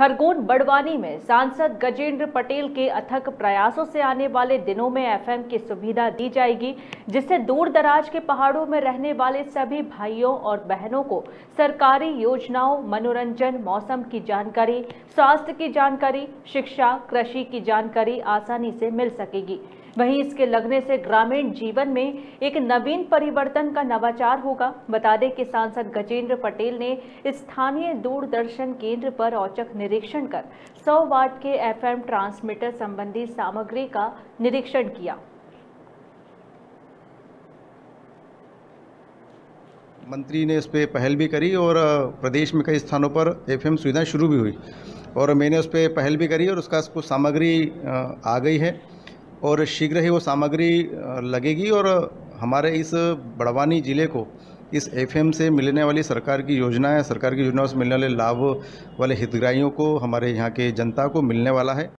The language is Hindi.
खरगोन बड़वानी में सांसद गजेंद्र पटेल के अथक प्रयासों से आने वाले दिनों में एफएम की सुविधा दी जाएगी, जिससे दूर दराज के पहाड़ों में रहने वाले सभी भाइयों और बहनों को सरकारी योजनाओं, मनोरंजन, मौसम की जानकारी, स्वास्थ्य की जानकारी, शिक्षा, कृषि की जानकारी आसानी से मिल सकेगी। वहीं इसके लगने से ग्रामीण जीवन में एक नवीन परिवर्तन का नवाचार होगा। बता दें कि सांसद गजेंद्र पटेल ने स्थानीय दूरदर्शन केंद्र पर औचक निरीक्षण कर 100 वाट के एफएम ट्रांसमीटर संबंधी सामग्री का निरीक्षण किया। मंत्री ने इस पर पहल भी करी और प्रदेश में कई स्थानों पर एफएम सुविधा शुरू भी हुई और मैंने उस पर पहल भी करी और उसका कुछ सामग्री आ गई है और शीघ्र ही वो सामग्री लगेगी और हमारे इस बड़वानी ज़िले को इस एफएम से मिलने वाली सरकार की योजनाओं से मिलने वाले लाभ वाले हितग्राहियों को, हमारे यहाँ के जनता को मिलने वाला है।